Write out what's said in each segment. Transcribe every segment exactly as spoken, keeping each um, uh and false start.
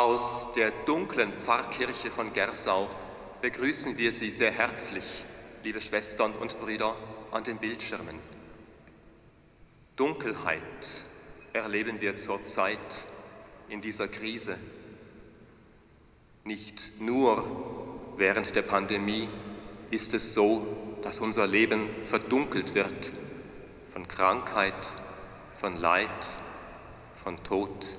Aus der dunklen Pfarrkirche von Gersau begrüßen wir Sie sehr herzlich, liebe Schwestern und Brüder, an den Bildschirmen. Dunkelheit erleben wir zurzeit in dieser Krise. Nicht nur während der Pandemie ist es so, dass unser Leben verdunkelt wird von Krankheit, von Leid, von Tod.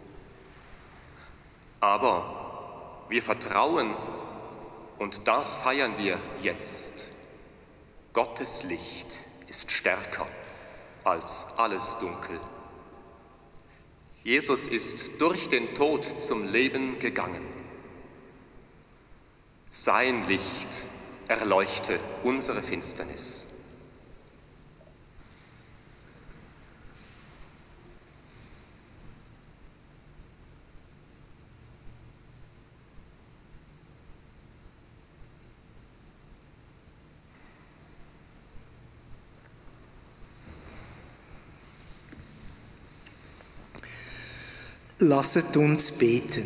Aber wir vertrauen, und das feiern wir jetzt. Gottes Licht ist stärker als alles Dunkel. Jesus ist durch den Tod zum Leben gegangen. Sein Licht erleuchte unsere Finsternis. Lasset uns beten.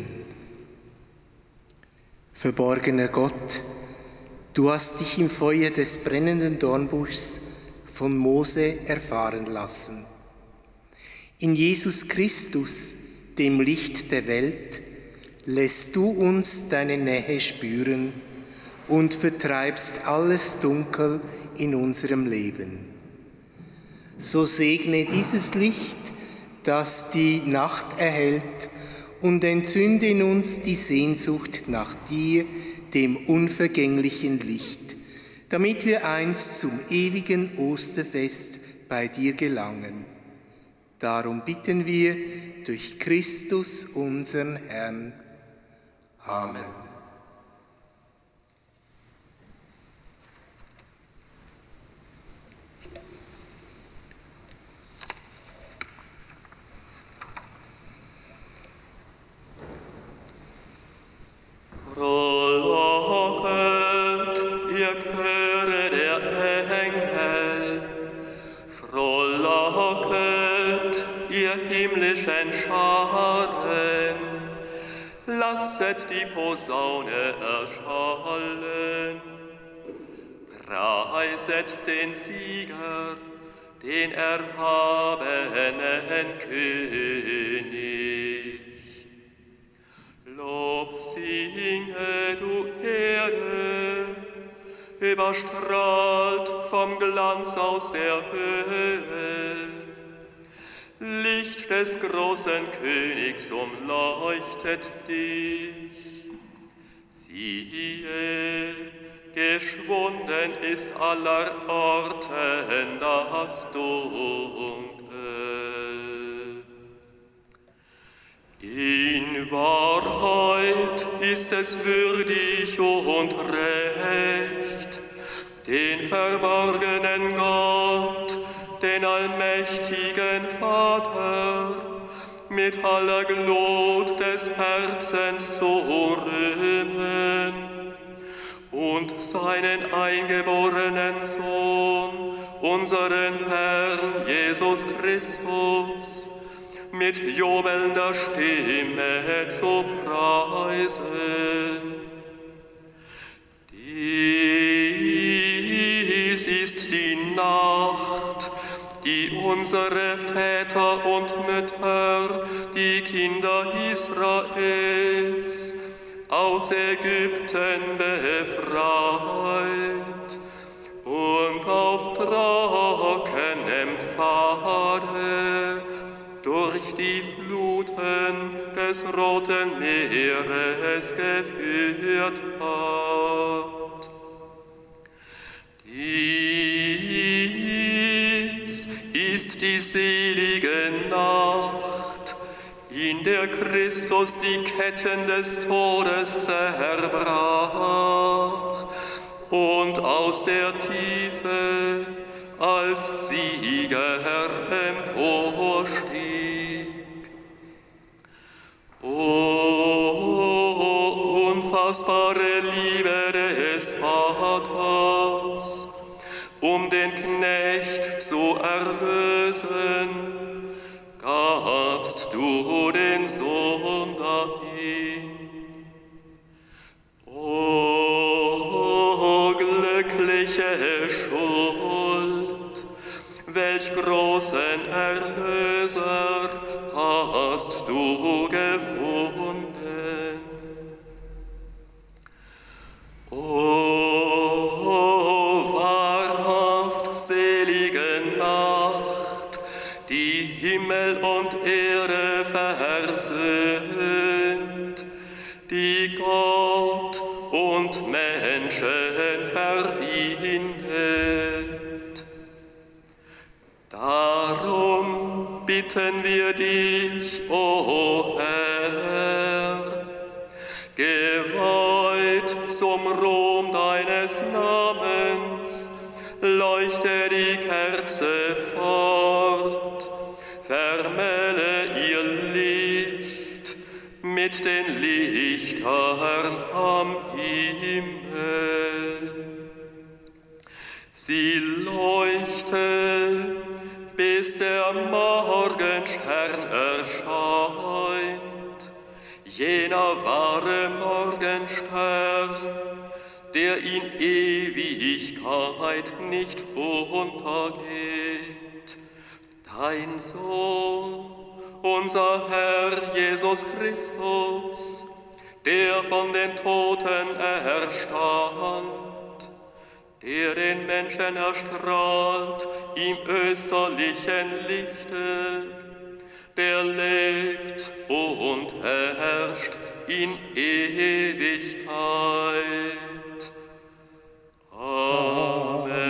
Verborgener Gott, du hast dich im Feuer des brennenden Dornbuschs von Mose erfahren lassen. In Jesus Christus, dem Licht der Welt, lässt du uns deine Nähe spüren und vertreibst alles Dunkel in unserem Leben. So segne dieses Licht, das die Nacht erhellt, und entzünde in uns die Sehnsucht nach dir, dem unvergänglichen Licht, damit wir einst zum ewigen Osterfest bei dir gelangen. Darum bitten wir durch Christus, unseren Herrn. Amen. Frohlocket, ihr Chöre der Engel, frohlocket, ihr himmlischen Scharen, lasset die Posaune erschallen, preiset den Sieger, den erhabenen König. Lob singe, du Erde, überstrahlt vom Glanz aus der Höhe. Licht des großen Königs umleuchtet dich. Siehe, geschwunden ist aller Orten das Dunkel. In Wahrheit ist es würdig und recht, den verborgenen Gott, den allmächtigen Vater, mit aller Glut des Herzens zu rühmen und seinen eingeborenen Sohn, unseren Herrn Jesus Christus, mit jubelnder Stimme zu preisen. Dies ist die Nacht, die unsere Väter und Mütter, die Kinder Israels, aus Ägypten befreit und auf trockenem Pfade durch die Fluten des Roten Meeres geführt hat. Dies ist die selige Nacht, in der Christus die Ketten des Todes zerbrach und aus der Tiefe als Sieger emporstieg. O unfassbare Liebe des Vaters, um den Knecht zu erlösen, gabst du den Sohn dahin. großen Erlöser hast du gefunden. O wahrhaft selige Nacht, die Himmel und Erde versöhnt, die Gott und Menschen verbindet. Darum bitten wir dich, o Herr, geweiht zum Ruhm deines Namens, leuchte die Kerze fort, vermähle ihr Licht mit den Lichtern am Himmel. Sie leuchte, bis der Morgenstern erscheint, jener wahre Morgenstern, der in Ewigkeit nicht untergeht. Dein Sohn, unser Herr Jesus Christus, der von den Toten erstand, der den Menschen erstrahlt im österlichen Lichte, der lebt und herrscht in Ewigkeit. Amen.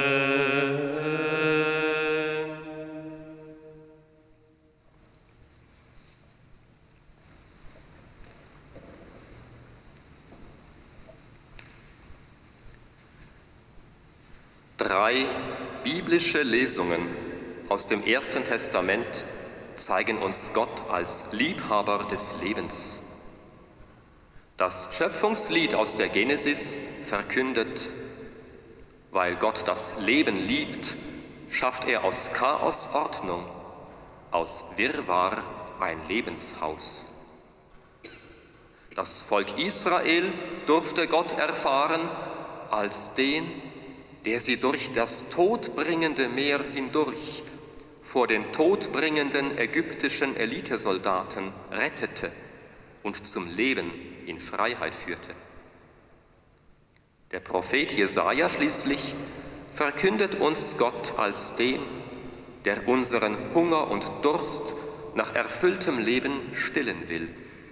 Drei biblische Lesungen aus dem Ersten Testament zeigen uns Gott als Liebhaber des Lebens. Das Schöpfungslied aus der Genesis verkündet: Weil Gott das Leben liebt, schafft er aus Chaos Ordnung, aus Wirrwarr ein Lebenshaus. Das Volk Israel durfte Gott erfahren als den, der sie durch das todbringende Meer hindurch vor den todbringenden ägyptischen Elitesoldaten rettete und zum Leben in Freiheit führte. Der Prophet Jesaja schließlich verkündet uns Gott als den, der unseren Hunger und Durst nach erfülltem Leben stillen will.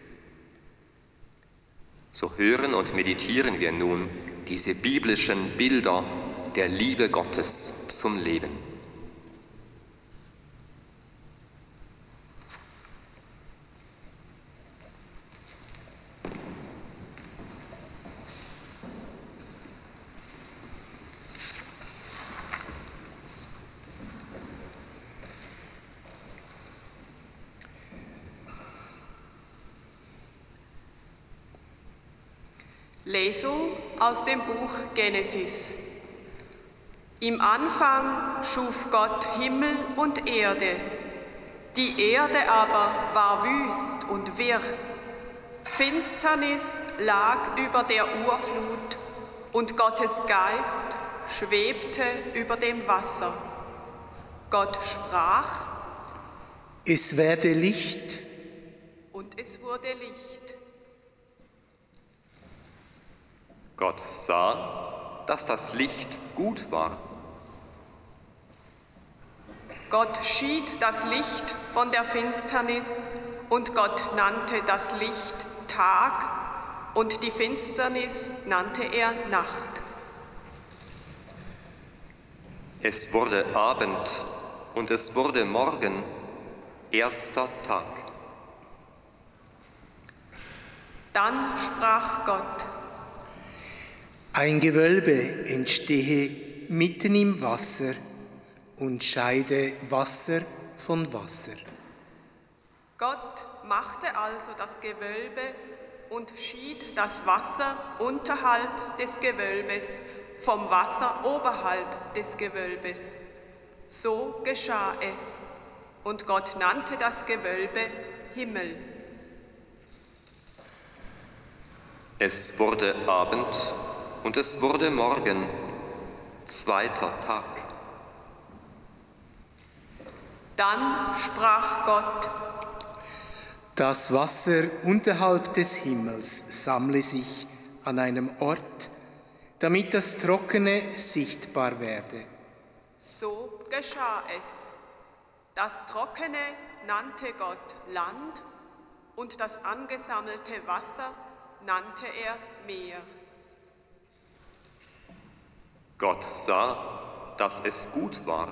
So hören und meditieren wir nun diese biblischen Bilder der Liebe Gottes zum Leben. Lesung aus dem Buch Genesis. Im Anfang schuf Gott Himmel und Erde. Die Erde aber war wüst und wirr. Finsternis lag über der Urflut und Gottes Geist schwebte über dem Wasser. Gott sprach: Es werde Licht. Und es wurde Licht. Gott sah, dass das Licht gut war. Gott schied das Licht von der Finsternis, und Gott nannte das Licht Tag, und die Finsternis nannte er Nacht. Es wurde Abend und es wurde Morgen, erster Tag. Dann sprach Gott: Ein Gewölbe entstehe mitten im Wasser und scheide Wasser von Wasser. Gott machte also das Gewölbe und schied das Wasser unterhalb des Gewölbes vom Wasser oberhalb des Gewölbes. So geschah es, und Gott nannte das Gewölbe Himmel. Es wurde Abend und es wurde Morgen, zweiter Tag. Dann sprach Gott: Das Wasser unterhalb des Himmels sammle sich an einem Ort, damit das Trockene sichtbar werde. So geschah es. Das Trockene nannte Gott Land und das angesammelte Wasser nannte er Meer. Gott sah, dass es gut war.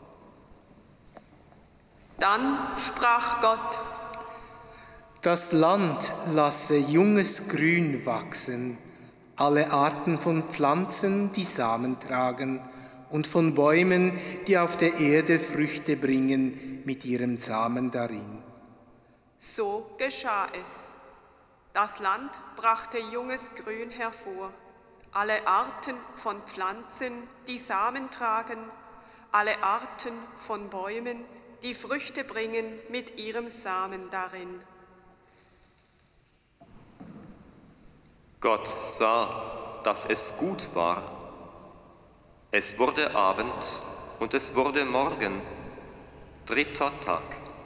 Dann sprach Gott: Das Land lasse junges Grün wachsen, alle Arten von Pflanzen, die Samen tragen, und von Bäumen, die auf der Erde Früchte bringen mit ihrem Samen darin. So geschah es. Das Land brachte junges Grün hervor, alle Arten von Pflanzen, die Samen tragen, alle Arten von Bäumen, die Früchte bringen mit ihrem Samen darin. Gott sah, dass es gut war. Es wurde Abend und es wurde Morgen, dritter Tag.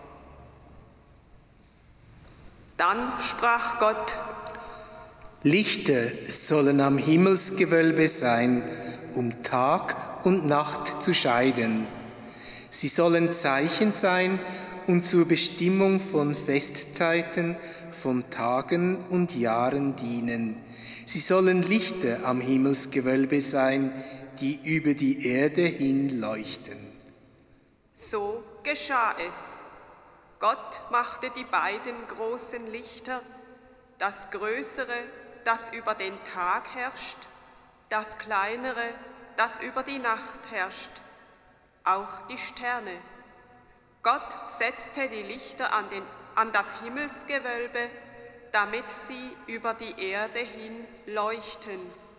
Dann sprach Gott: Lichter sollen am Himmelsgewölbe sein, um Tag und Nacht zu scheiden. Sie sollen Zeichen sein und zur Bestimmung von Festzeiten, von Tagen und Jahren dienen. Sie sollen Lichter am Himmelsgewölbe sein, die über die Erde hin leuchten. So geschah es. Gott machte die beiden großen Lichter, das Größere, das über den Tag herrscht, das Kleinere, das über die Nacht herrscht, auch die Sterne. Gott setzte die Lichter an, den, an das Himmelsgewölbe, damit sie über die Erde hin leuchten,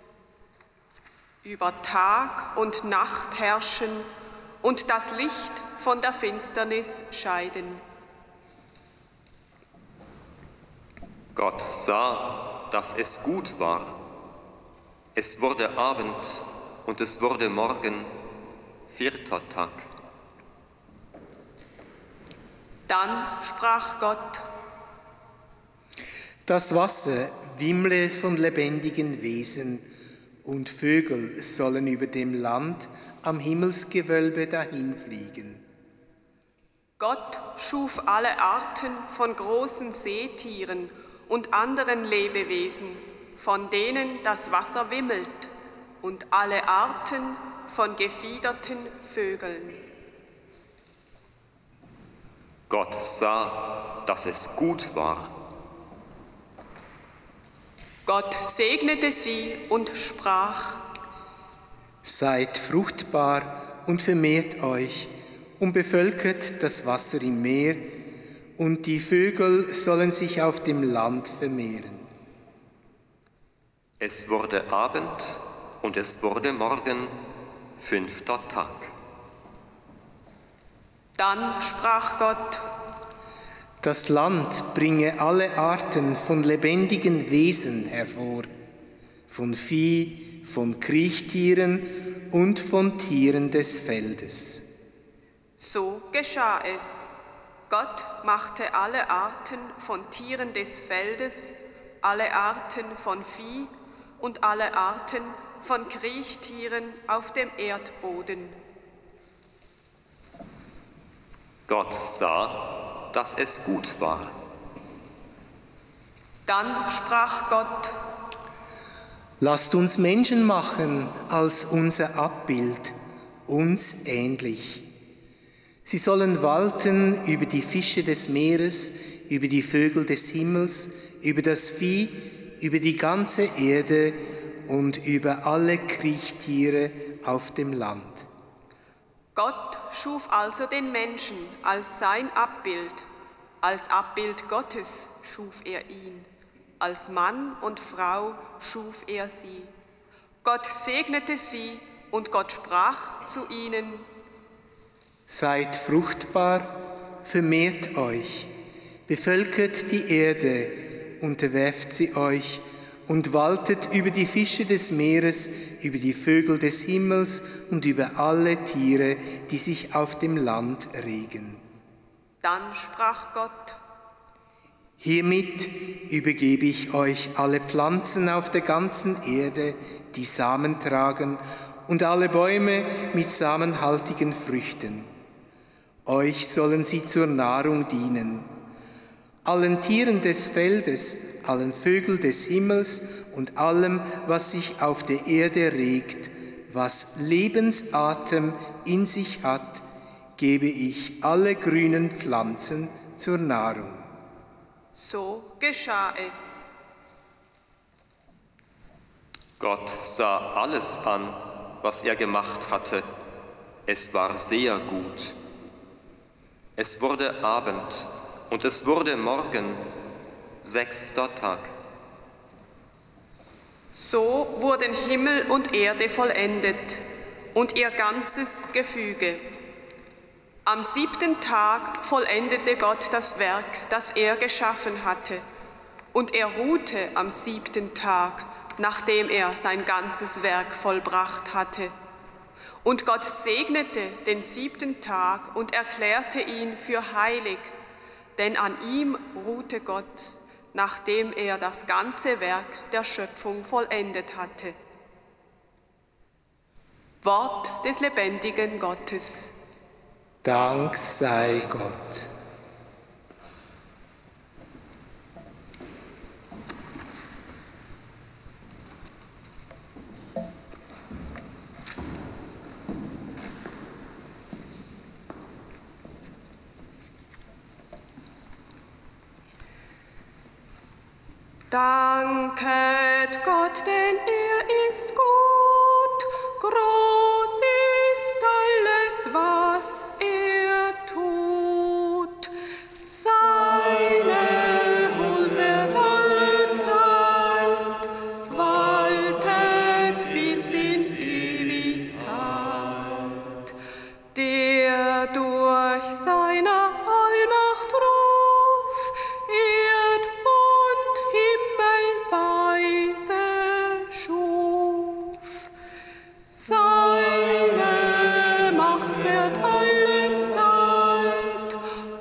über Tag und Nacht herrschen und das Licht von der Finsternis scheiden. Gott sah, dass es gut war. Es wurde Abend und es wurde Morgen, vierter Tag. Dann sprach Gott: Das Wasser wimmle von lebendigen Wesen, und Vögel sollen über dem Land am Himmelsgewölbe dahinfliegen. Gott schuf alle Arten von großen Seetieren und anderen Lebewesen, von denen das Wasser wimmelt, und alle Arten von gefiederten Vögeln. Gott sah, dass es gut war. Gott segnete sie und sprach: Seid fruchtbar und vermehrt euch und bevölkert das Wasser im Meer, und die Vögel sollen sich auf dem Land vermehren. Es wurde Abend und es wurde Morgen, fünfter Tag. Dann sprach Gott: Das Land bringe alle Arten von lebendigen Wesen hervor, von Vieh, von Kriechtieren und von Tieren des Feldes. So geschah es. Gott machte alle Arten von Tieren des Feldes, alle Arten von Vieh und alle Arten von Kriechtieren auf dem Erdboden. Gott sah, dass es gut war. Dann sprach Gott: Lasst uns Menschen machen als unser Abbild, uns ähnlich. Sie sollen walten über die Fische des Meeres, über die Vögel des Himmels, über das Vieh, über die ganze Erde und über alle Kriechtiere auf dem Land. Gott schuf also den Menschen als sein Abbild. Als Abbild Gottes schuf er ihn. Als Mann und Frau schuf er sie. Gott segnete sie und Gott sprach zu ihnen: Seid fruchtbar, vermehrt euch, bevölkert die Erde, unterwerft sie euch und waltet über die Fische des Meeres, über die Vögel des Himmels und über alle Tiere, die sich auf dem Land regen. Dann sprach Gott: Hiermit übergebe ich euch alle Pflanzen auf der ganzen Erde, die Samen tragen, und alle Bäume mit samenhaltigen Früchten. Euch sollen sie zur Nahrung dienen. Allen Tieren des Feldes, allen Vögeln des Himmels und allem, was sich auf der Erde regt, was Lebensatem in sich hat, gebe ich alle grünen Pflanzen zur Nahrung. So geschah es. Gott sah alles an, was er gemacht hatte. Es war sehr gut. Es wurde Abend und es wurde Morgen, sechster Tag. So wurden Himmel und Erde vollendet und ihr ganzes Gefüge. Am siebten Tag vollendete Gott das Werk, das er geschaffen hatte, und er ruhte am siebten Tag, nachdem er sein ganzes Werk vollbracht hatte. Und Gott segnete den siebten Tag und erklärte ihn für heilig, denn an ihm ruhte Gott, nachdem er das ganze Werk der Schöpfung vollendet hatte. Wort des lebendigen Gottes. Dank sei Gott. Danket Gott, denn er ist gut, groß ist alles, was er tut. Seine Huld wird alle Zeit, waltet bis in Ewigkeit. Der durch seine Allmacht ruf, Erd und Himmel weise schuf. Seine Macht wird alle Zeit,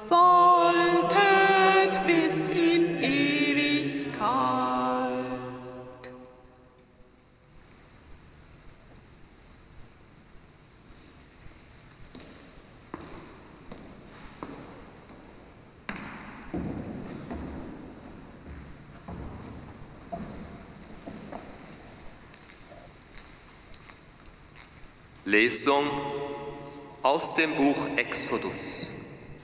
waltet bis in Ewigkeit. Lesung aus dem Buch Exodus.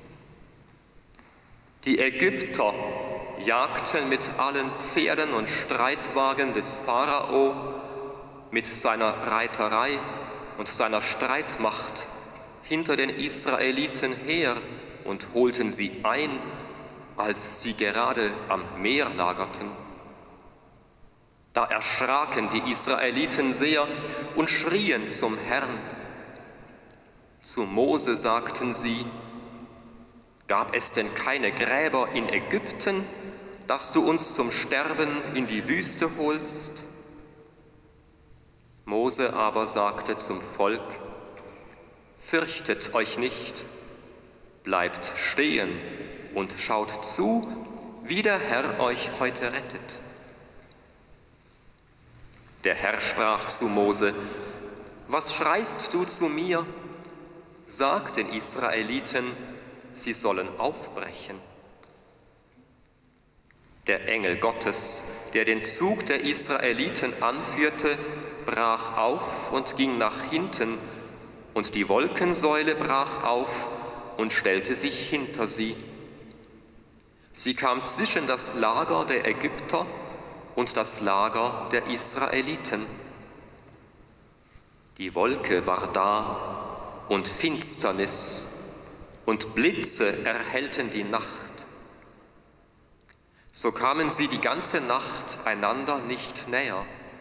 Die Ägypter jagten mit allen Pferden und Streitwagen des Pharao, mit seiner Reiterei und seiner Streitmacht hinter den Israeliten her und holten sie ein, als sie gerade am Meer lagerten. Da erschraken die Israeliten sehr und schrien zum Herrn. Zu Mose sagten sie: Gab es denn keine Gräber in Ägypten, dass du uns zum Sterben in die Wüste holst? Mose aber sagte zum Volk: Fürchtet euch nicht, bleibt stehen und schaut zu, wie der Herr euch heute rettet. Der Herr sprach zu Mose: Was schreist du zu mir? Sag den Israeliten, sie sollen aufbrechen. Der Engel Gottes, der den Zug der Israeliten anführte, brach auf und ging nach hinten, und die Wolkensäule brach auf und stellte sich hinter sie. Sie kam zwischen das Lager der Ägypter und das Lager der Israeliten. Die Wolke war da und Finsternis und Blitze erhellten die Nacht. So kamen sie die ganze Nacht einander nicht näher.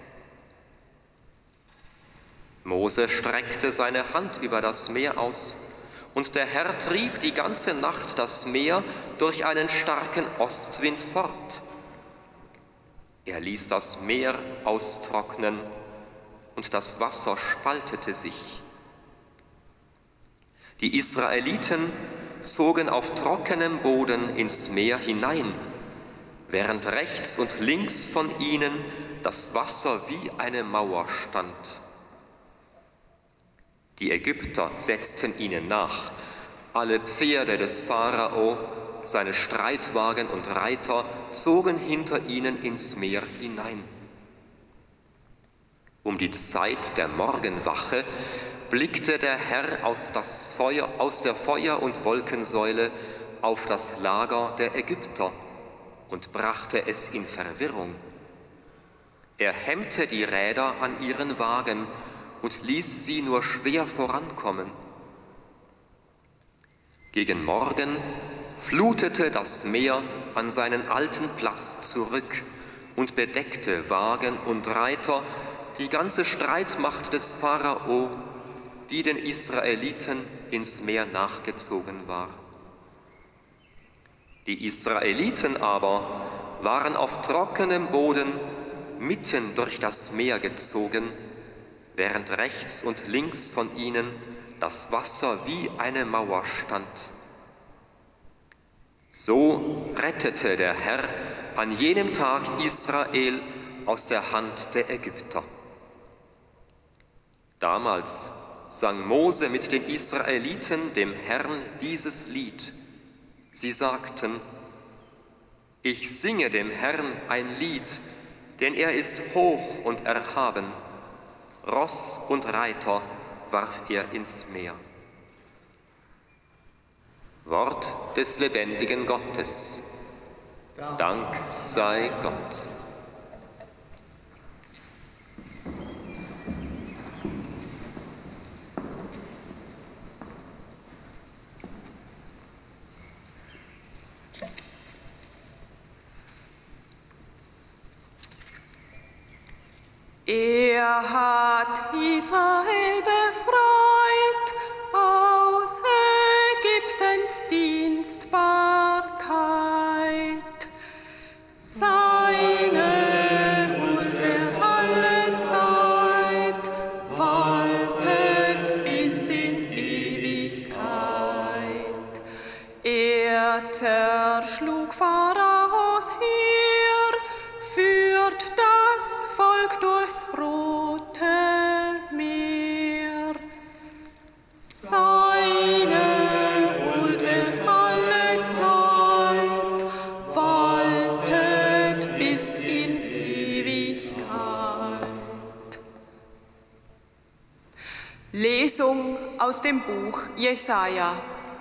Mose streckte seine Hand über das Meer aus, und der Herr trieb die ganze Nacht das Meer durch einen starken Ostwind fort. Er ließ das Meer austrocknen, und das Wasser spaltete sich. Die Israeliten zogen auf trockenem Boden ins Meer hinein, während rechts und links von ihnen das Wasser wie eine Mauer stand. Die Ägypter setzten ihnen nach, alle Pferde des Pharao, seine Streitwagen und Reiter zogen hinter ihnen ins Meer hinein. Um die Zeit der Morgenwache blickte der Herr auf das Feuer, aus der Feuer- und Wolkensäule auf das Lager der Ägypter und brachte es in Verwirrung. Er hemmte die Räder an ihren Wagen und ließ sie nur schwer vorankommen. Gegen Morgen flutete das Meer an seinen alten Platz zurück und bedeckte Wagen und Reiter, die ganze Streitmacht des Pharao, die den Israeliten ins Meer nachgezogen war. Die Israeliten aber waren auf trockenem Boden mitten durch das Meer gezogen, während rechts und links von ihnen das Wasser wie eine Mauer stand. So rettete der Herr an jenem Tag Israel aus der Hand der Ägypter. Damals sang Mose mit den Israeliten dem Herrn dieses Lied. Sie sagten: Ich singe dem Herrn ein Lied, denn er ist hoch und erhaben. Ross und Reiter warf er ins Meer. Wort des lebendigen Gottes. Dank sei Gott. Er hat Israel befreit aus Ägyptens Dienstbarkeit. Seine Huld wird alle Zeit, waltet bis in Ewigkeit. Er zerschlug Pharaos Heer, führt das Volk durchs Rote Meer. Seine Huld wird alle Zeit, waltet bis in Ewigkeit. Lesung aus dem Buch Jesaja.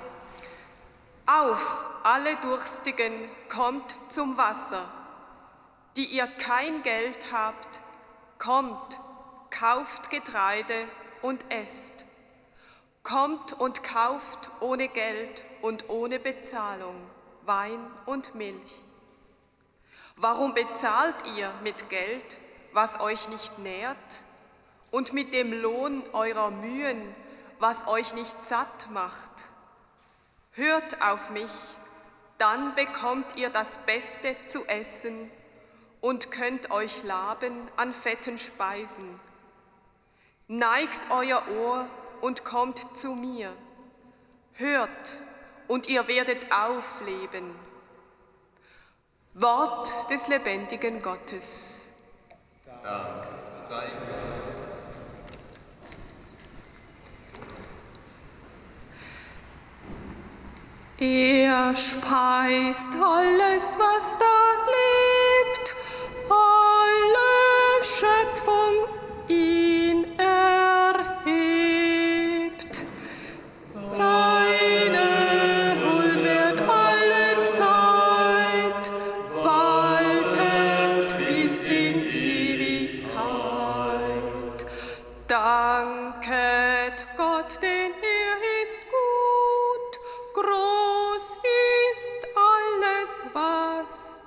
Auf, alle Durstigen, kommt zum Wasser. Die ihr kein Geld habt, kommt, kauft Getreide und esst. Kommt und kauft ohne Geld und ohne Bezahlung Wein und Milch. Warum bezahlt ihr mit Geld, was euch nicht nährt, und mit dem Lohn eurer Mühen, was euch nicht satt macht? Hört auf mich, dann bekommt ihr das Beste zu essen und könnt euch laben an fetten Speisen. Neigt euer Ohr und kommt zu mir. Hört, und ihr werdet aufleben. Wort des lebendigen Gottes. Dank sei Gott. Er speist alles, was da lebt, alle Schöpfung ihn erhebt. Seine Huld wird alle Zeit, waltet bis in Ewigkeit. Danket Gott, denn er ist gut, groß ist alles, was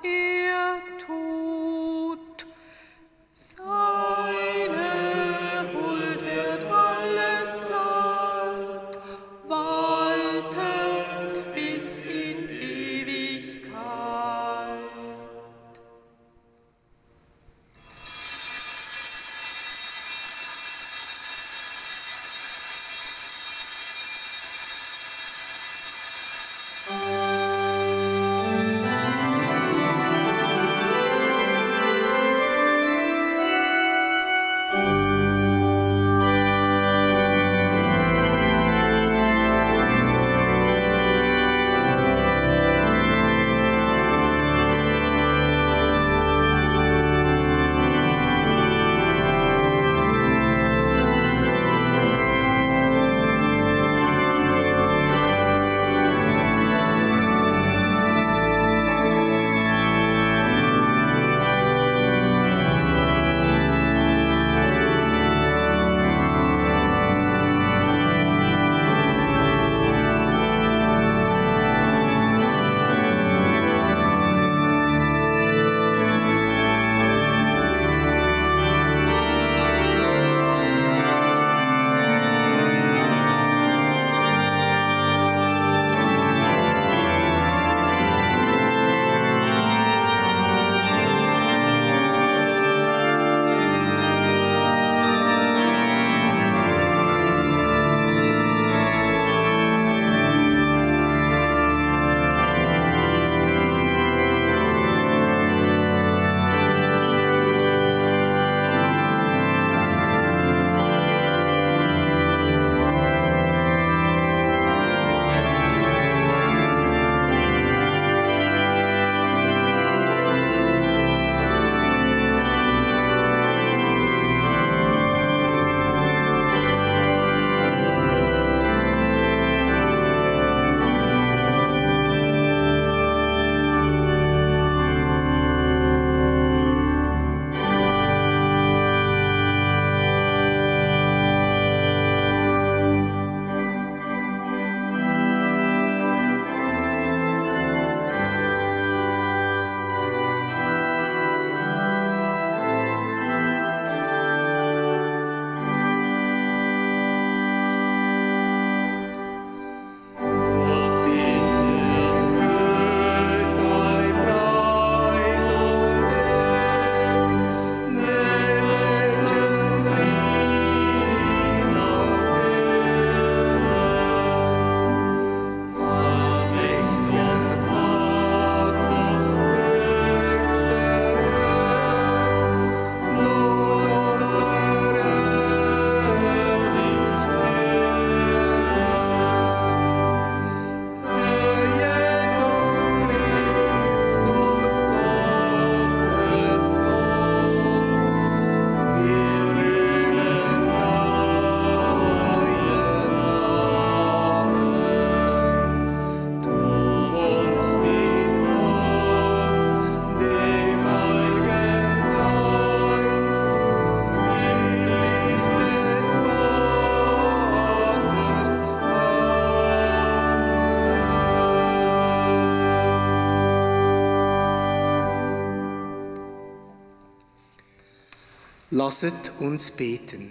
Lasset uns beten.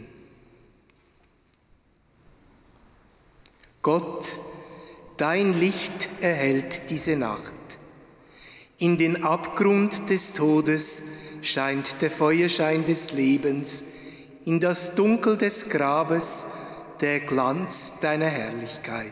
Gott, dein Licht erhellt diese Nacht. In den Abgrund des Todes scheint der Feuerschein des Lebens, in das Dunkel des Grabes der Glanz deiner Herrlichkeit.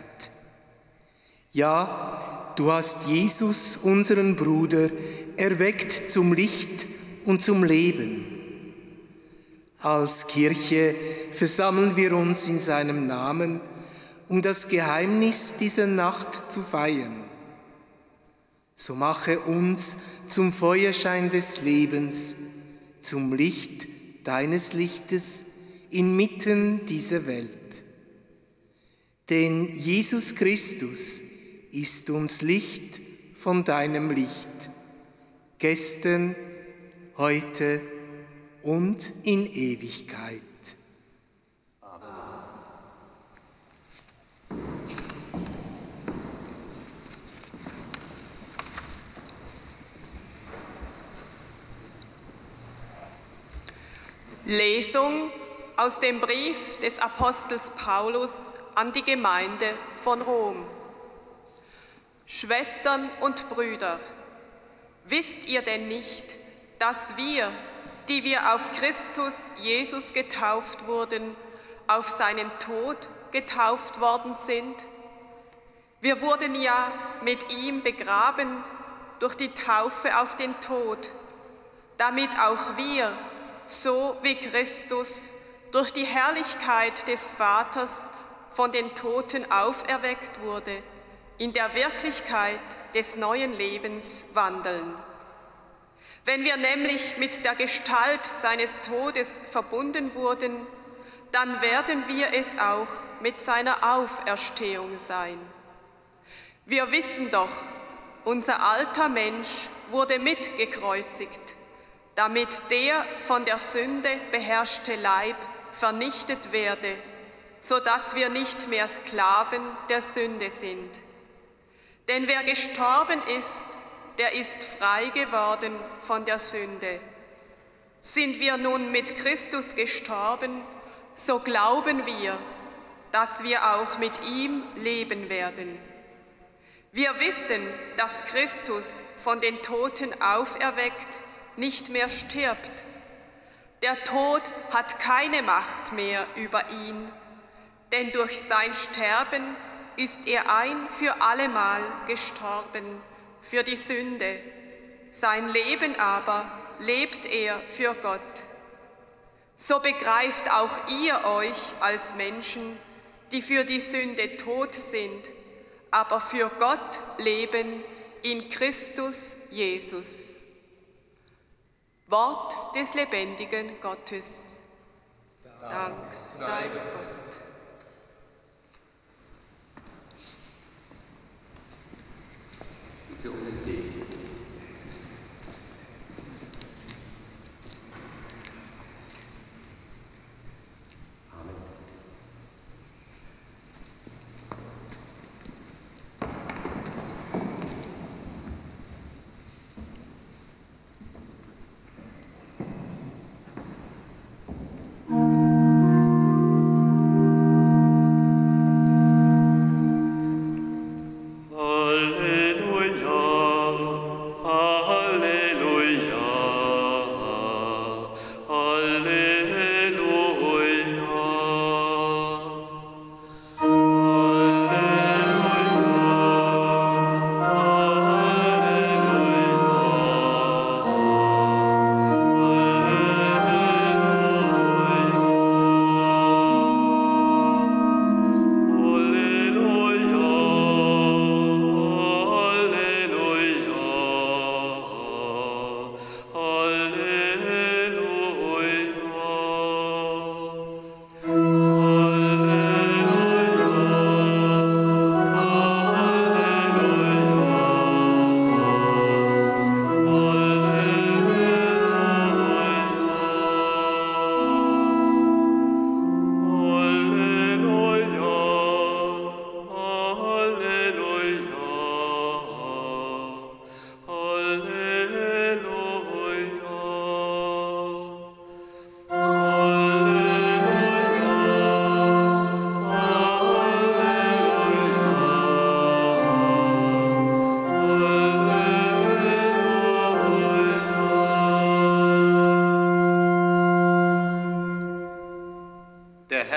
Ja, du hast Jesus, unseren Bruder, erweckt zum Licht und zum Leben. Als Kirche versammeln wir uns in seinem Namen, um das Geheimnis dieser Nacht zu feiern. So mache uns zum Feuerschein des Lebens, zum Licht deines Lichtes inmitten dieser Welt. Denn Jesus Christus ist uns Licht von deinem Licht, gestern, heute und in Ewigkeit. Lesung aus dem Brief des Apostels Paulus an die Gemeinde von Rom. Schwestern und Brüder, wisst ihr denn nicht, dass wir, die wir auf Christus Jesus getauft wurden, auf seinen Tod getauft worden sind? Wir wurden ja mit ihm begraben durch die Taufe auf den Tod, damit auch wir, so wie Christus durch die Herrlichkeit des Vaters von den Toten auferweckt wurde, in der Wirklichkeit des neuen Lebens wandeln. Wenn wir nämlich mit der Gestalt seines Todes verbunden wurden, dann werden wir es auch mit seiner Auferstehung sein. Wir wissen doch, unser alter Mensch wurde mitgekreuzigt, damit der von der Sünde beherrschte Leib vernichtet werde, so dass wir nicht mehr Sklaven der Sünde sind. Denn wer gestorben ist, der ist frei geworden von der Sünde. Sind wir nun mit Christus gestorben, so glauben wir, dass wir auch mit ihm leben werden. Wir wissen, dass Christus von den Toten auferweckt nicht mehr stirbt. Der Tod hat keine Macht mehr über ihn, denn durch sein Sterben ist er ein für allemal gestorben für die Sünde. Sein Leben aber lebt er für Gott. So begreift auch ihr euch als Menschen, die für die Sünde tot sind, aber für Gott leben in Christus Jesus. Wort des lebendigen Gottes. Dank sei Gott. Bitte um den Segen. Halleluja.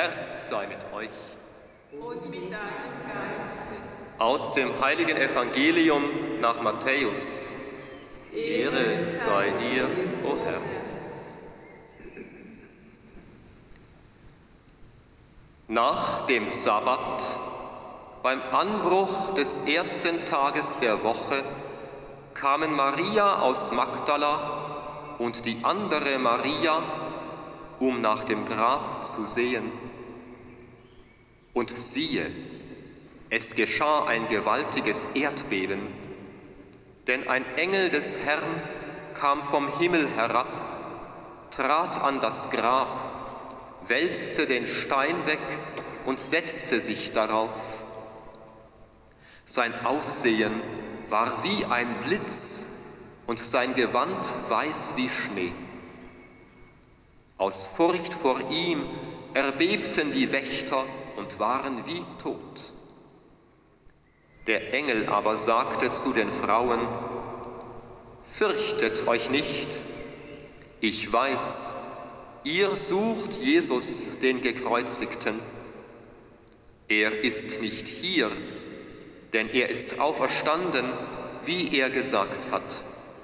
Herr sei mit euch. Und mit deinem Geiste. Aus dem heiligen Evangelium nach Matthäus. Ehre sei dir, o Herr. Nach dem Sabbat, beim Anbruch des ersten Tages der Woche, kamen Maria aus Magdala und die andere Maria, um nach dem Grab zu sehen. Und siehe, es geschah ein gewaltiges Erdbeben, denn ein Engel des Herrn kam vom Himmel herab, trat an das Grab, wälzte den Stein weg und setzte sich darauf. Sein Aussehen war wie ein Blitz und sein Gewand weiß wie Schnee. Aus Furcht vor ihm erbebten die Wächter und waren wie tot. Der Engel aber sagte zu den Frauen: Fürchtet euch nicht, ich weiß, ihr sucht Jesus, den Gekreuzigten. Er ist nicht hier, denn er ist auferstanden, wie er gesagt hat.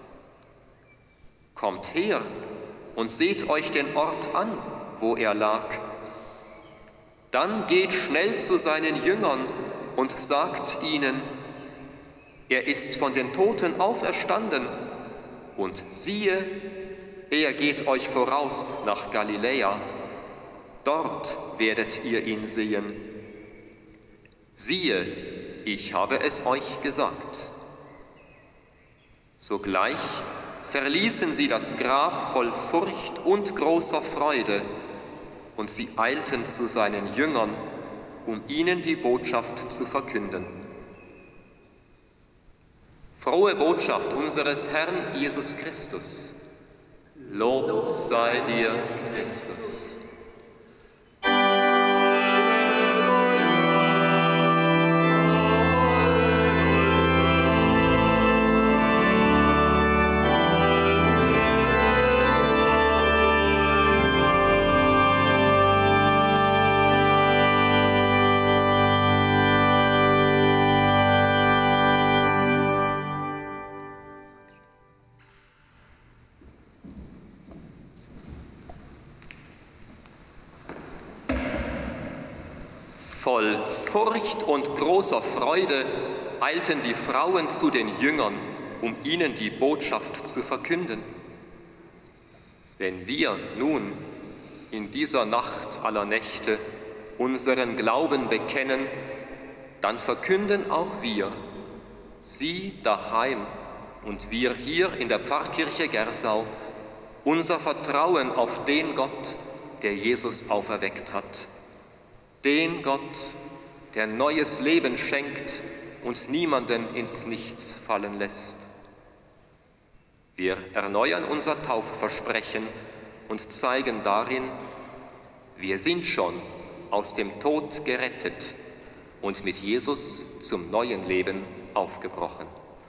Kommt her und seht euch den Ort an, wo er lag. Dann geht schnell zu seinen Jüngern und sagt ihnen, er ist von den Toten auferstanden, und siehe, er geht euch voraus nach Galiläa, dort werdet ihr ihn sehen. Siehe, ich habe es euch gesagt. Sogleich verließen sie das Grab voll Furcht und großer Freude, und sie eilten zu seinen Jüngern, um ihnen die Botschaft zu verkünden. Frohe Botschaft unseres Herrn Jesus Christus. Lob sei dir, Christus. Voll Furcht und großer Freude eilten die Frauen zu den Jüngern, um ihnen die Botschaft zu verkünden. Wenn wir nun in dieser Nacht aller Nächte unseren Glauben bekennen, dann verkünden auch wir, Sie daheim und wir hier in der Pfarrkirche Gersau, unser Vertrauen auf den Gott, der Jesus auferweckt hat. Den Gott, der neues Leben schenkt und niemanden ins Nichts fallen lässt. Wir erneuern unser Taufversprechen und zeigen darin, wir sind schon aus dem Tod gerettet und mit Jesus zum neuen Leben aufgebrochen.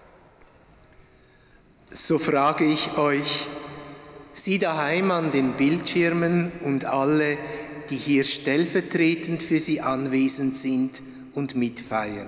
So frage ich euch, Sie daheim an den Bildschirmen und alle, die hier stellvertretend für Sie anwesend sind und mitfeiern.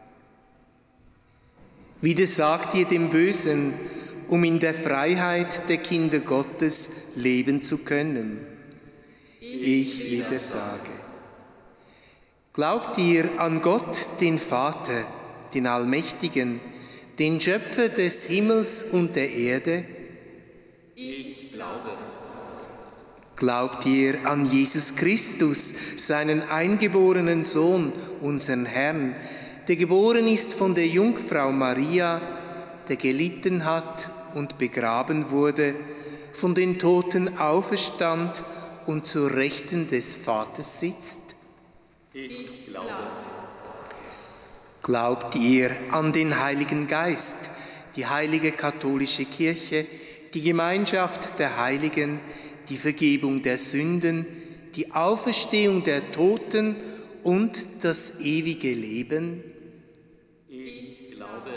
Widersagt ihr dem Bösen, um in der Freiheit der Kinder Gottes leben zu können? Ich widersage. Glaubt ihr an Gott, den Vater, den Allmächtigen, den Schöpfer des Himmels und der Erde? Ich glaube. Glaubt ihr an Jesus Christus, seinen eingeborenen Sohn, unseren Herrn, der geboren ist von der Jungfrau Maria, der gelitten hat und begraben wurde, von den Toten auferstand und zur Rechten des Vaters sitzt? Ich glaube. Glaubt ihr an den Heiligen Geist, die heilige katholische Kirche, die Gemeinschaft der Heiligen, die Vergebung der Sünden, die Auferstehung der Toten und das ewige Leben? Ich glaube.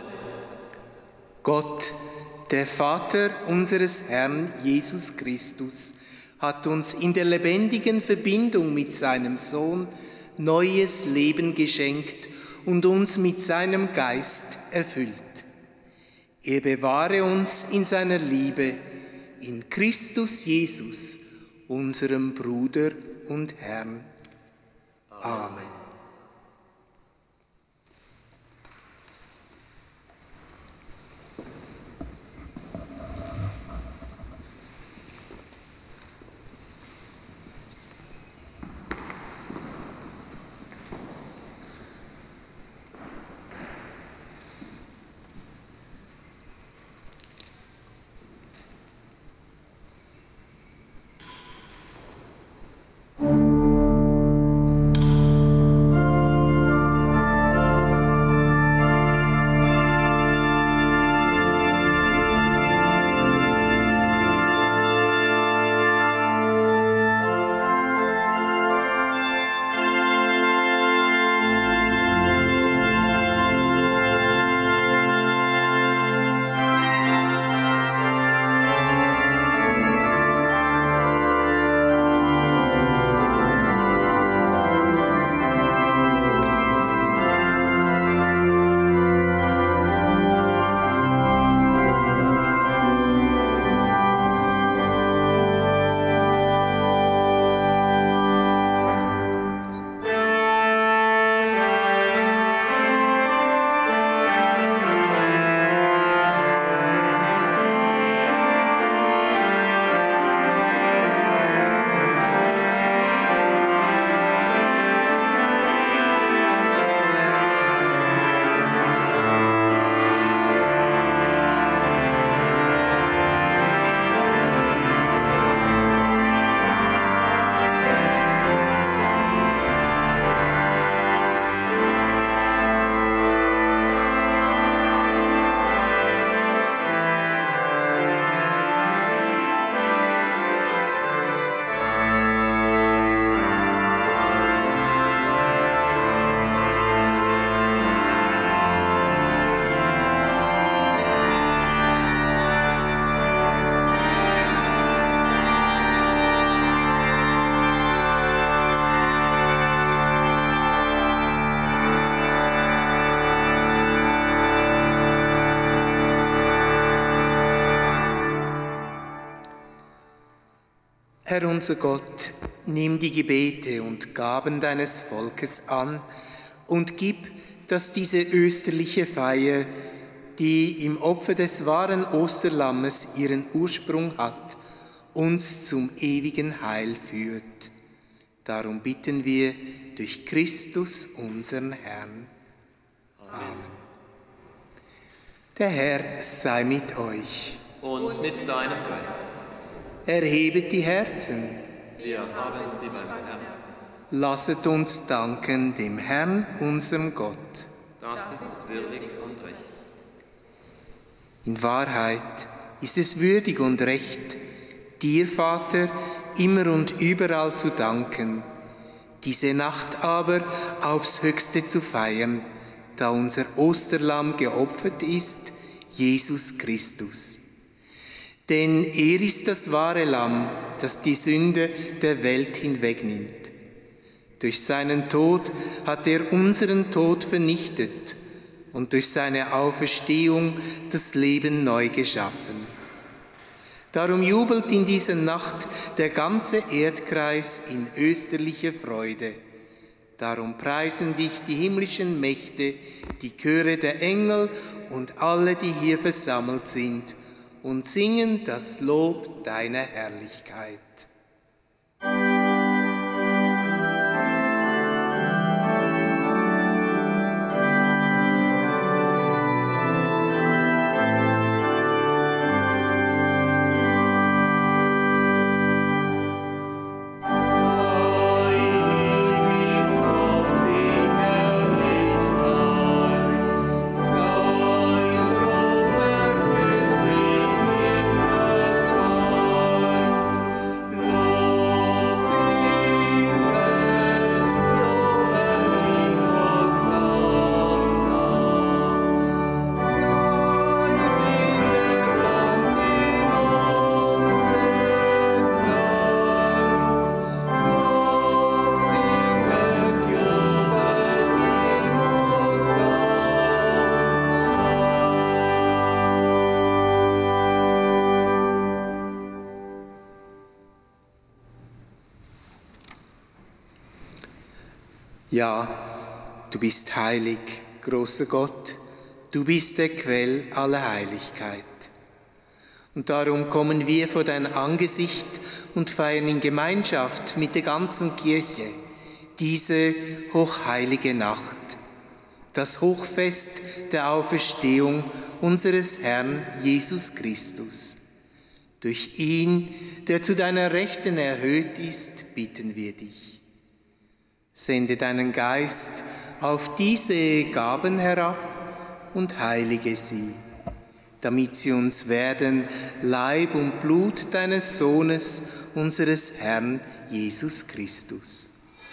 Gott, der Vater unseres Herrn Jesus Christus, hat uns in der lebendigen Verbindung mit seinem Sohn neues Leben geschenkt und uns mit seinem Geist erfüllt. Er bewahre uns in seiner Liebe, in Christus Jesus, unserem Bruder und Herrn. Amen. Herr unser Gott, nimm die Gebete und Gaben deines Volkes an und gib, dass diese österliche Feier, die im Opfer des wahren Osterlammes ihren Ursprung hat, uns zum ewigen Heil führt. Darum bitten wir durch Christus, unseren Herrn. Amen. Der Herr sei mit euch. Und mit deinem Geist. Erhebet die Herzen. Wir haben sie beim Herrn. Lasset uns danken dem Herrn, unserem Gott. Das ist würdig und recht. In Wahrheit ist es würdig und recht, dir, Vater, immer und überall zu danken, diese Nacht aber aufs Höchste zu feiern, da unser Osterlamm geopfert ist, Jesus Christus. Denn er ist das wahre Lamm, das die Sünde der Welt hinwegnimmt. Durch seinen Tod hat er unseren Tod vernichtet und durch seine Auferstehung das Leben neu geschaffen. Darum jubelt in dieser Nacht der ganze Erdkreis in österlicher Freude. Darum preisen dich die himmlischen Mächte, die Chöre der Engel und alle, die hier versammelt sind, und singen das Lob deiner Herrlichkeit. Lord. Ja, du bist heilig, großer Gott, du bist der Quell aller Heiligkeit. Und darum kommen wir vor dein Angesicht und feiern in Gemeinschaft mit der ganzen Kirche diese hochheilige Nacht, das Hochfest der Auferstehung unseres Herrn Jesus Christus. Durch ihn, der zu deiner Rechten erhöht ist, bitten wir dich. Sende deinen Geist auf diese Gaben herab und heilige sie, damit sie uns werden Leib und Blut deines Sohnes, unseres Herrn Jesus Christus.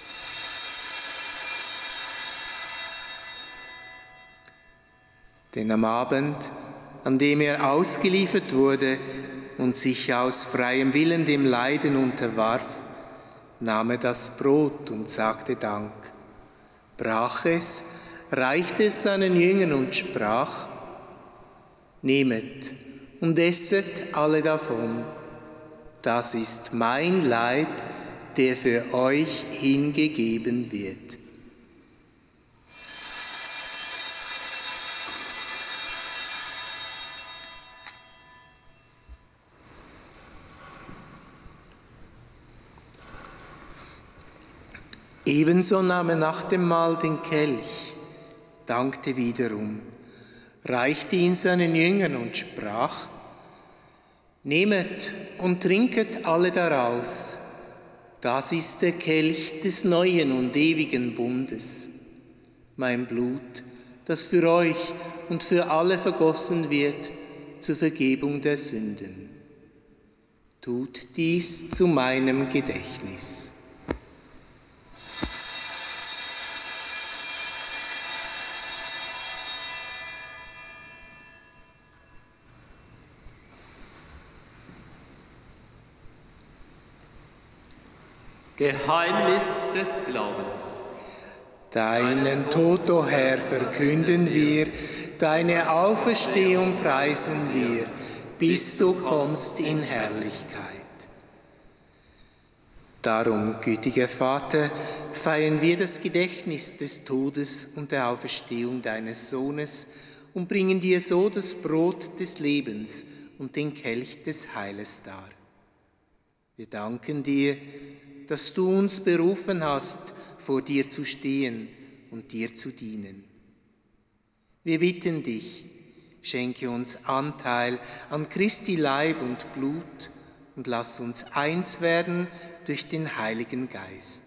Denn am Abend, an dem er ausgeliefert wurde und sich aus freiem Willen dem Leiden unterwarf, nahm er das Brot und sagte Dank, brach es, reichte es seinen Jüngern und sprach: Nehmet und esset alle davon, das ist mein Leib, der für euch hingegeben wird. Ebenso nahm er nach dem Mahl den Kelch, dankte wiederum, reichte ihn seinen Jüngern und sprach: Nehmet und trinket alle daraus, das ist der Kelch des neuen und ewigen Bundes, mein Blut, das für euch und für alle vergossen wird zur Vergebung der Sünden. Tut dies zu meinem Gedächtnis. Geheimnis des Glaubens. Deinen Tod, o Herr, verkünden wir, deine Auferstehung preisen wir, bis du kommst in Herrlichkeit. Darum, gütiger Vater, feiern wir das Gedächtnis des Todes und der Auferstehung deines Sohnes und bringen dir so das Brot des Lebens und den Kelch des Heiles dar. Wir danken dir, dass du uns berufen hast, vor dir zu stehen und dir zu dienen. Wir bitten dich, schenke uns Anteil an Christi Leib und Blut und lass uns eins werden durch den Heiligen Geist.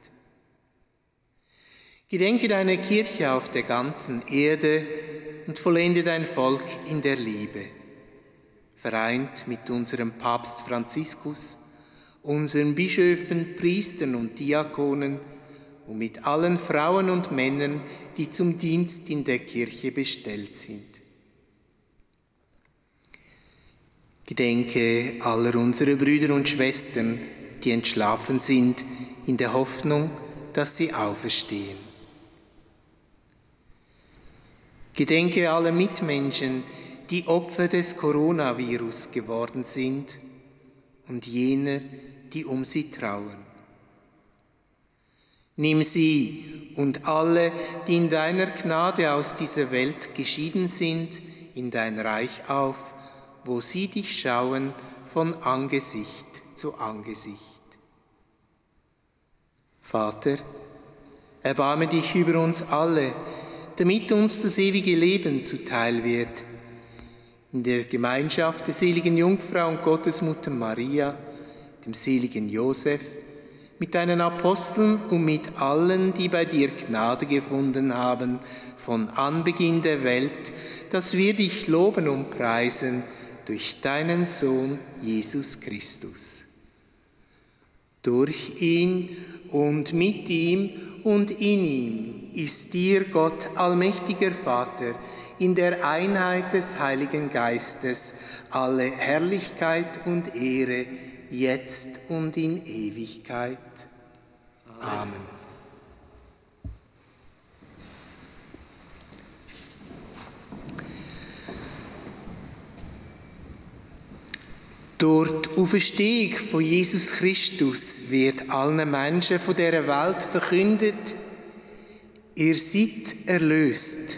Gedenke deiner Kirche auf der ganzen Erde und vollende dein Volk in der Liebe. Vereint mit unserem Papst Franziskus, unseren Bischöfen, Priestern und Diakonen und mit allen Frauen und Männern, die zum Dienst in der Kirche bestellt sind. Gedenke aller unserer Brüder und Schwestern, die entschlafen sind, in der Hoffnung, dass sie auferstehen. Gedenke aller Mitmenschen, die Opfer des Coronavirus geworden sind und jener, die um sie trauern. Nimm sie und alle, die in deiner Gnade aus dieser Welt geschieden sind, in dein Reich auf, wo sie dich schauen von Angesicht zu Angesicht. Vater, erbarme dich über uns alle, damit uns das ewige Leben zuteil wird. In der Gemeinschaft der seligen Jungfrau und Gottesmutter Maria, dem seligen Josef, mit deinen Aposteln und mit allen, die bei dir Gnade gefunden haben, von Anbeginn der Welt, dass wir dich loben und preisen durch deinen Sohn Jesus Christus. Durch ihn und mit ihm und in ihm ist dir, Gott, allmächtiger Vater, in der Einheit des Heiligen Geistes alle Herrlichkeit und Ehre, jetzt und in Ewigkeit. Amen. Durch die Auferstehung von Jesus Christus wird allen Menschen von dieser Welt verkündet: Ihr seid erlöst.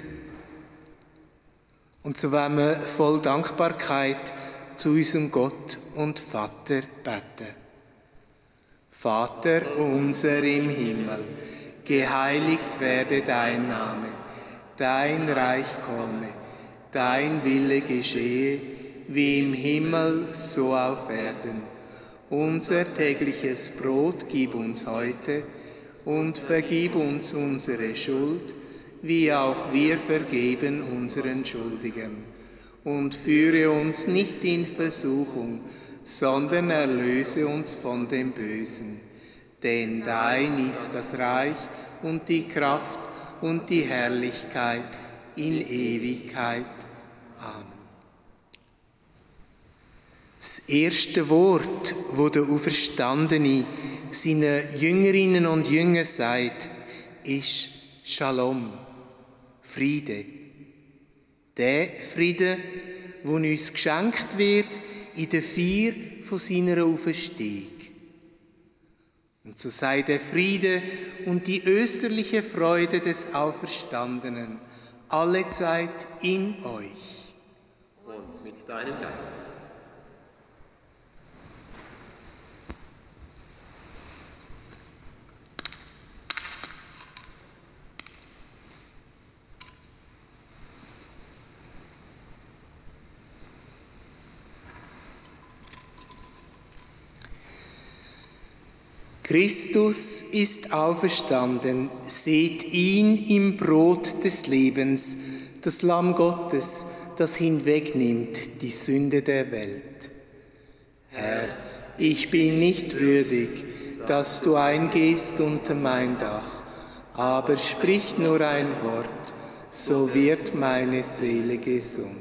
Und so wollen wir voll Dankbarkeit zu unserem Gott und Vater beten. Vater unser im Himmel, geheiligt werde dein Name, dein Reich komme, dein Wille geschehe, wie im Himmel, so auf Erden. Unser tägliches Brot gib uns heute und vergib uns unsere Schuld, wie auch wir vergeben unseren Schuldigern. Und führe uns nicht in Versuchung, sondern erlöse uns von dem Bösen. Denn dein ist das Reich und die Kraft und die Herrlichkeit in Ewigkeit. Amen. Das erste Wort, wo der Auferstandene seinen Jüngerinnen und Jüngern sagt, ist Shalom, Friede. Der Friede, der uns geschenkt wird in der Feier von seiner Auferstehung. Und so sei der Friede und die österliche Freude des Auferstandenen allezeit in euch. Und mit deinem Geist. Christus ist auferstanden, seht ihn im Brot des Lebens, das Lamm Gottes, das hinwegnimmt die Sünde der Welt. Herr, ich bin nicht würdig, dass du eingehst unter mein Dach, aber sprich nur ein Wort, so wird meine Seele gesund.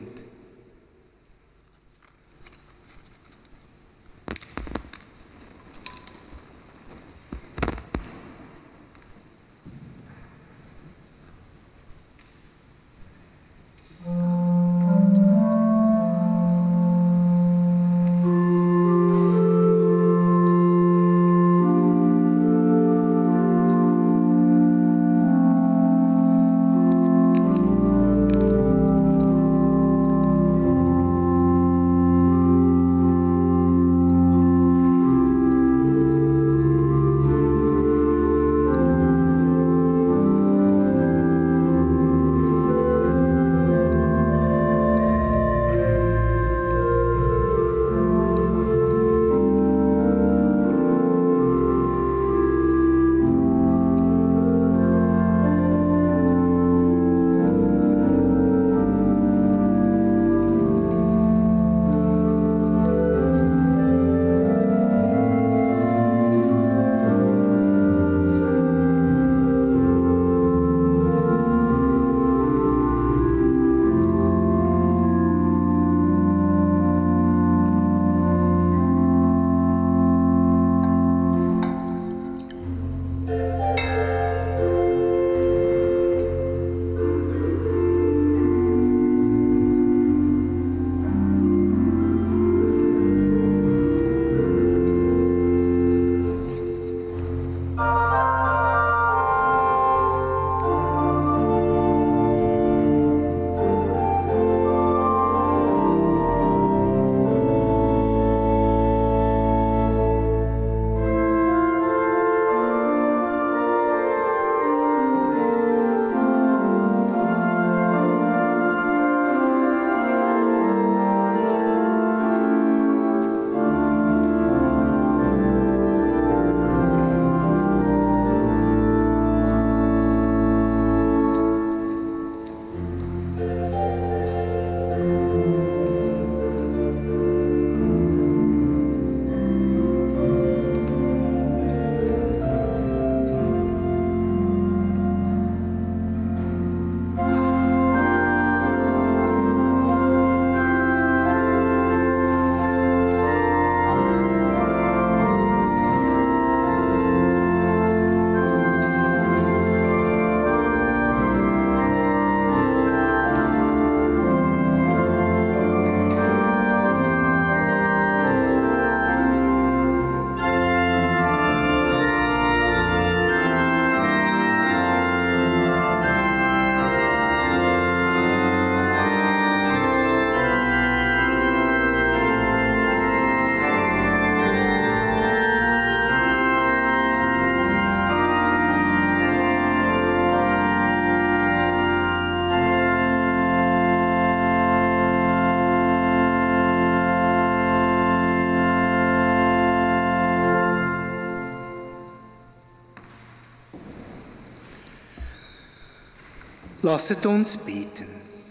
Lasset uns beten.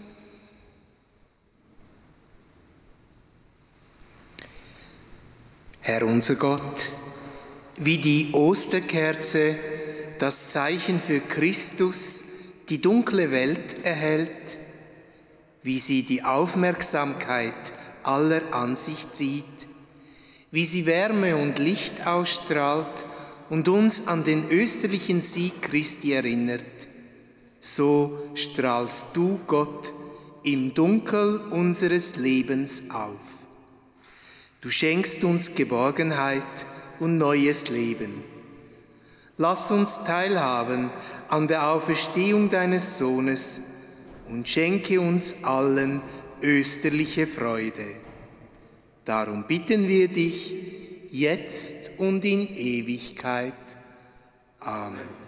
Herr unser Gott, wie die Osterkerze das Zeichen für Christus die dunkle Welt erhält, wie sie die Aufmerksamkeit aller an sich zieht, wie sie Wärme und Licht ausstrahlt und uns an den österlichen Sieg Christi erinnert, so strahlst du, Gott, im Dunkel unseres Lebens auf. Du schenkst uns Geborgenheit und neues Leben. Lass uns teilhaben an der Auferstehung deines Sohnes und schenke uns allen österliche Freude. Darum bitten wir dich, jetzt und in Ewigkeit. Amen.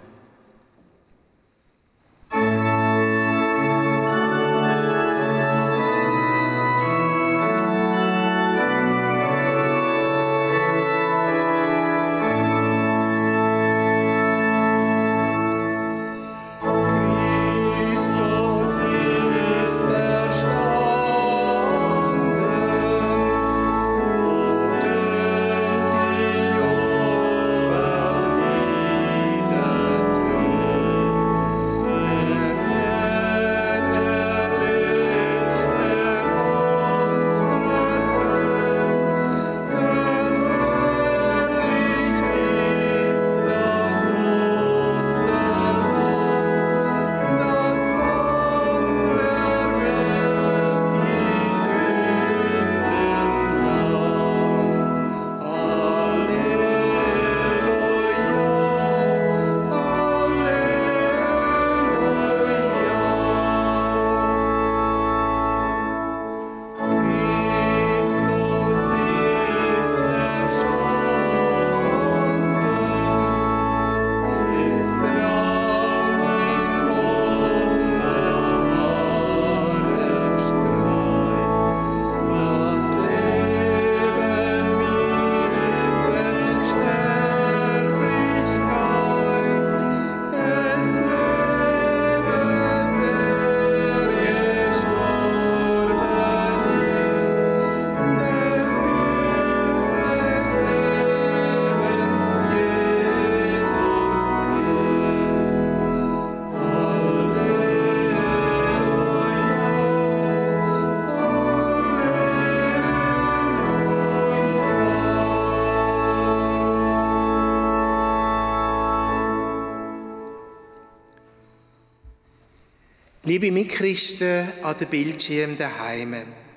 Liebe Mitchristen an den Bildschirmen daheim,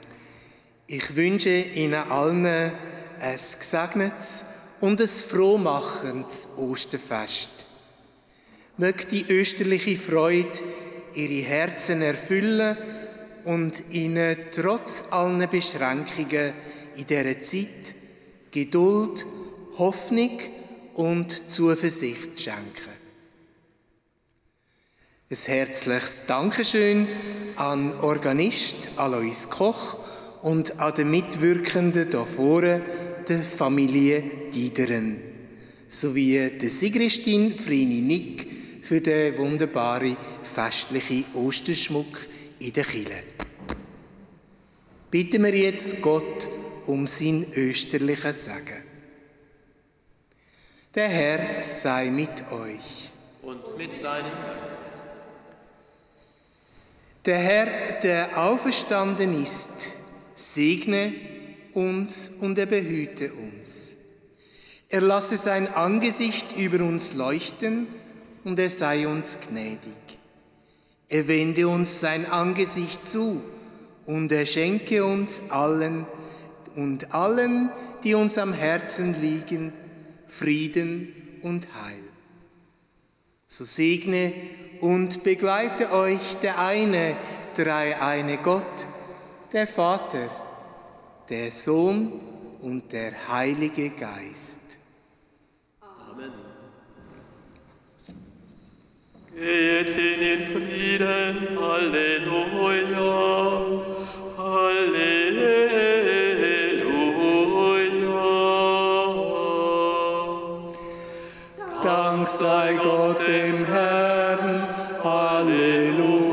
ich wünsche Ihnen allen ein gesegnetes und ein frohmachendes Osterfest. Möge die österliche Freude Ihre Herzen erfüllen und Ihnen trotz aller Beschränkungen in dieser Zeit Geduld, Hoffnung und Zuversicht schenken. Ein herzliches Dankeschön an Organist Alois Koch und an den Mitwirkenden hier vorne, der Familie Diederen, sowie der Sigristin Vreni Nick für den wunderbaren festlichen Osterschmuck in der Kirche. Bitten wir jetzt Gott um sein österliches Segen. Der Herr sei mit euch. Und mit deinem Geist. Der Herr, der auferstanden ist, segne uns und er behüte uns. Er lasse sein Angesicht über uns leuchten und er sei uns gnädig. Er wende uns sein Angesicht zu und er schenke uns allen und allen, die uns am Herzen liegen, Frieden und Heil. So segne und begleite euch der eine, dreieine Gott, der Vater, der Sohn und der Heilige Geist. Amen. Geht hin in Frieden, Halleluja, Halleluja. Dank sei Gott dem Herrn, Halleluja.